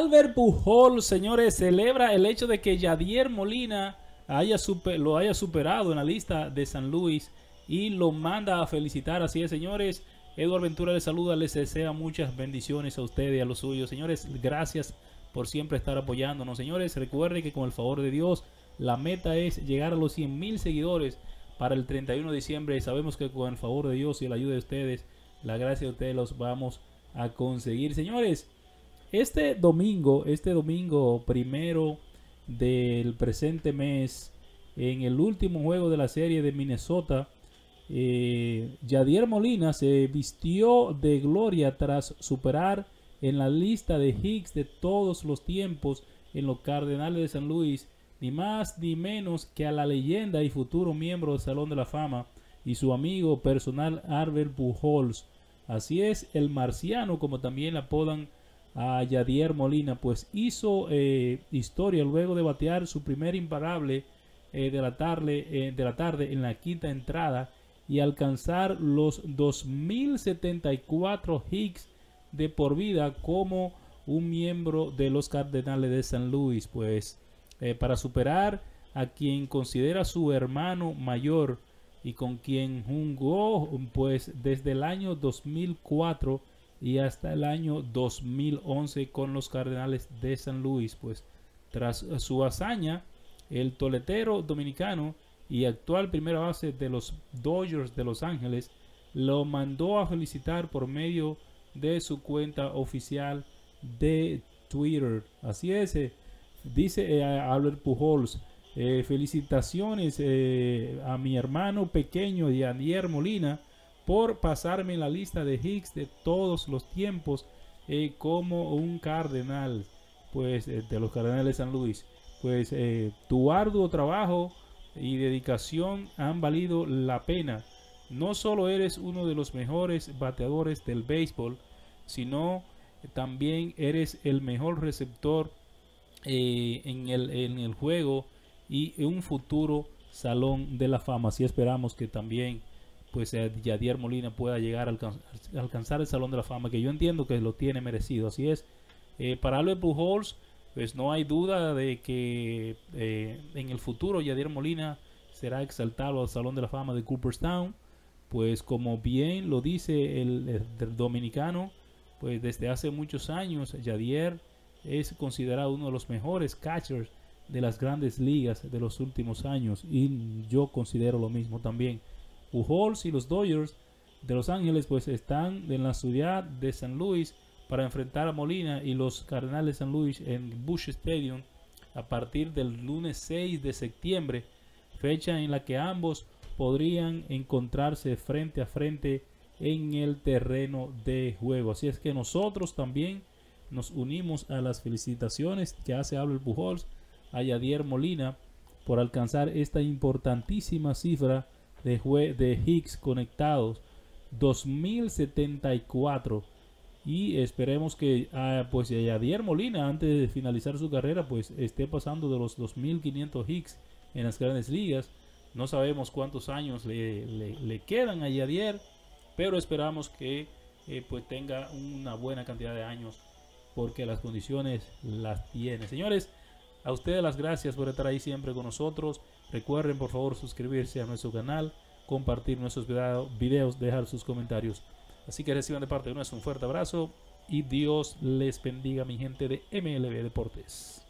Albert Pujols, señores, celebra el hecho de que Yadier Molina lo haya superado en la lista de San Luis y lo manda a felicitar. Así es, señores. Edward Ventura les saluda, les desea muchas bendiciones a ustedes y a los suyos. Señores, gracias por siempre estar apoyándonos. Señores, recuerden que con el favor de Dios, la meta es llegar a los 100,000 seguidores para el 31 de diciembre. Y sabemos que con el favor de Dios y la ayuda de ustedes, la gracia de ustedes, los vamos a conseguir. Señores, este domingo primero del presente mes, en el último juego de la serie de Minnesota, Yadier Molina se vistió de gloria tras superar en la lista de hits de todos los tiempos en los Cardenales de San Luis, ni más ni menos que a la leyenda y futuro miembro del Salón de la Fama y su amigo personal Albert Pujols. Así es, el marciano, como también le apodan a Yadier Molina, pues hizo historia luego de batear su primer imparable de la tarde en la quinta entrada y alcanzar los 2074 hits de por vida como un miembro de los Cardenales de San Luis. Pues para superar a quien considera su hermano mayor y con quien jugó pues desde el año 2004 y hasta el año 2011 con los Cardenales de San Luis. Pues tras su hazaña, el toletero dominicano y actual primera base de los Dodgers de Los Ángeles lo mandó a felicitar por medio de su cuenta oficial de Twitter. Así es, dice Albert Pujols: felicitaciones a mi hermano pequeño Yadier Molina por pasarme en la lista de hits de todos los tiempos como un cardenal, pues de los Cardenales de San Luis. Pues tu arduo trabajo y dedicación han valido la pena. No solo eres uno de los mejores bateadores del béisbol, sino también eres el mejor receptor en el juego y un futuro Salón de la Fama. Así esperamos que también pues Yadier Molina pueda llegar a alcanzar el Salón de la Fama, que yo entiendo que lo tiene merecido. Así es, para Albert Pujols, pues no hay duda de que en el futuro Yadier Molina será exaltado al Salón de la Fama de Cooperstown. Pues como bien lo dice el dominicano, pues desde hace muchos años Yadier es considerado uno de los mejores catchers de las grandes ligas de los últimos años, y yo considero lo mismo también. Pujols y los Dodgers de Los Ángeles pues están en la ciudad de San Luis para enfrentar a Molina y los Cardenales de San Luis en Busch Stadium a partir del lunes 6 de septiembre, fecha en la que ambos podrían encontrarse frente a frente en el terreno de juego. Así es que nosotros también nos unimos a las felicitaciones que hace Albert Pujols a Yadier Molina por alcanzar esta importantísima cifra de hits conectados, 2074. Y esperemos que pues Yadier Molina, antes de finalizar su carrera, pues esté pasando de los 2500 hits en las grandes ligas. No sabemos cuántos años le quedan a Yadier, pero esperamos que pues tenga una buena cantidad de años, porque las condiciones las tiene. Señores, a ustedes las gracias por estar ahí siempre con nosotros. Recuerden por favor suscribirse a nuestro canal, compartir nuestros videos, dejar sus comentarios. Así que reciban de parte de nosotros un fuerte abrazo y Dios les bendiga, mi gente de MLB Deportes.